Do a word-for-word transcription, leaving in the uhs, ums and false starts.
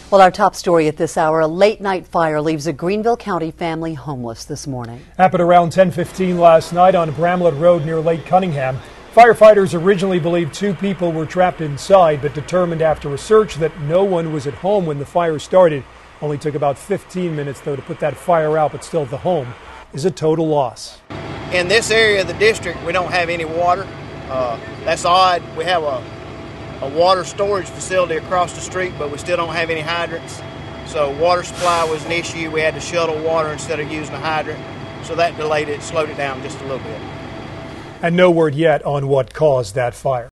Well, our top story at this hour, a late night fire leaves a Greenville County family homeless this morning. Happened around ten fifteen last night on Bramlett Road near Lake Cunningham. Firefighters originally believed two people were trapped inside, but determined after a search that no one was at home when the fire started. Only took about fifteen minutes, though, to put that fire out, but still the home is a total loss. In this area of the district, we don't have any water. Uh, that's odd. We have a a water storage facility across the street, but we still don't have any hydrants. So water supply was an issue. We had to shuttle water instead of using a hydrant. So that delayed it, slowed it down just a little bit. And no word yet on what caused that fire.